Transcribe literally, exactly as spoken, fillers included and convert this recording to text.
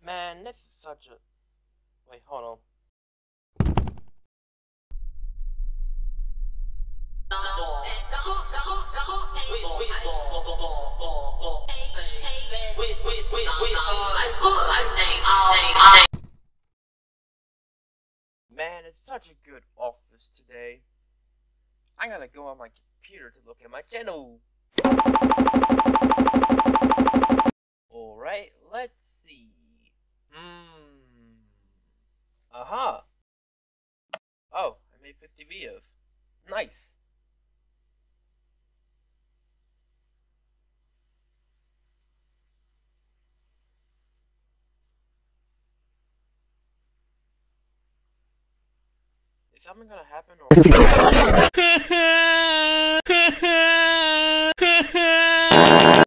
Man, this is such a... Wait, hold on. Man, it's such a good office today. I'm gonna go on my computer to look at my channel. Alright, let's see. Hmm. Aha. Oh, I made fifty videos. Nice. Is something gonna happen or...